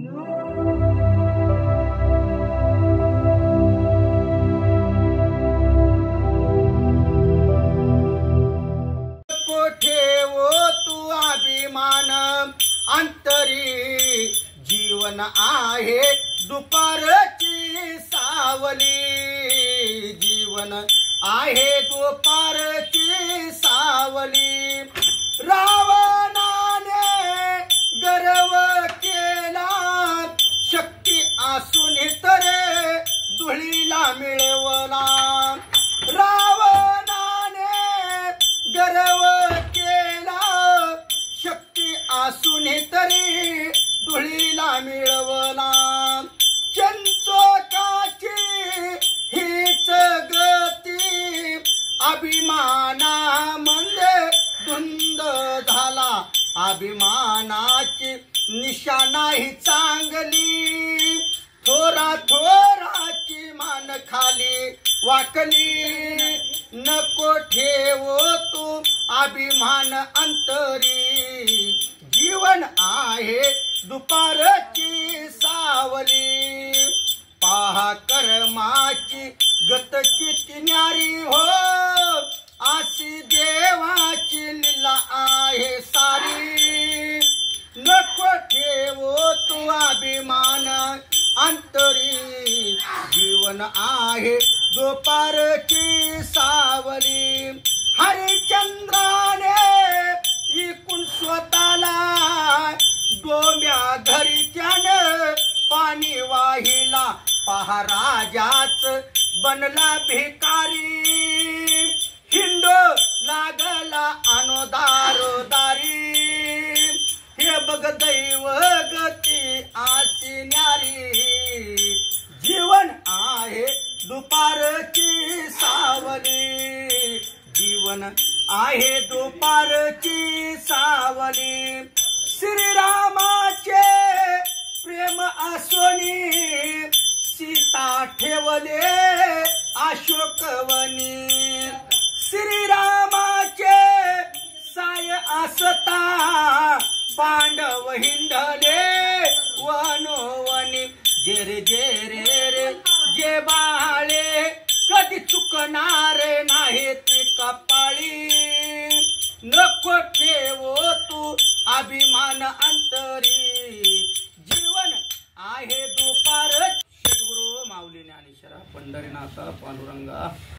अंतरी जीवन आहे दुपारची सावली, जीवन आहे दुपारची सावली। रावणाने गर्व केला शक्ती असून तरे धुळीला मिळवला। रावणाने गर्व केला शक्ती असून तरी धुळीला मिळवला। चंचोकाची हीच गती अभिमानामध्ये धुंद झाला। अभिमानाची निशा नाही चांगली, थोरा थोराची मान खाली वाकली। नको ठेवो तू अभिमान अंतरी, जीवन आहे दुपारची सावली। पहा कर्माची गत किती न्यारी हो, अशी देवाची लीला आहे सारी। नको ठेवो तू अभिमान अंतरी, जीवन आहे दुपारची सावली। हरिश्चंद्राने इकून स्वतःला डोंब्या घरीच्यानं पाणी वाहिला। पहा राजाच बनला भिकारी, हिंडो लागला अनोदारोदारी। हे बघ दैव गती आशी न्यारी, जीवन आहे दुपारची सावली, जीवन आहे दुपारची सावली। श्रीरामाचे प्रेम असोनी सीता ठेवले अशोकवनी। श्रीरामाचे साय असता पांडव हिंडले वनोवनी। जे रे रे जे बाळे कधी चुकणार नाही ती कपाळी। नको ठेवो तू अभिमान अंतरी, जीवन आहे दुपार। सद्गुरु माऊली ज्ञानेश्वरा पंढरीनाथ पांडुरंगा